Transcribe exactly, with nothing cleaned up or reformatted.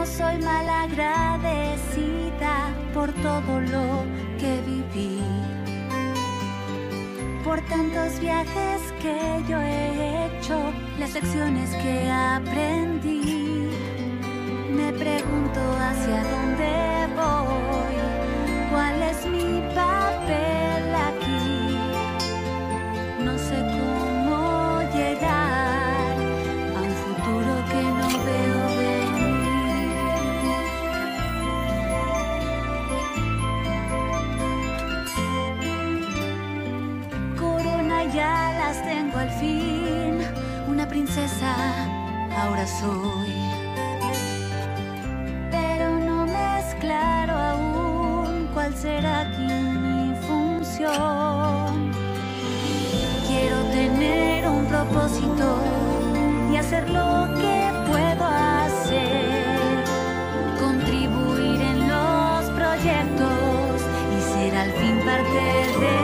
no soy malagradecida por todo lo que viví, por tantos viajes que yo he hecho, las lecciones que aprendí. Me pregunto hacia dónde voy, cuál es mi papel aquí. No sé cómo llegar a un futuro que no veo venir. Corona ya las tengo al fin, una princesa ahora soy. Claro aún cuál será aquí mi función. Quiero tener un propósito y hacer lo que puedo hacer, contribuir en los proyectos y ser al fin parte de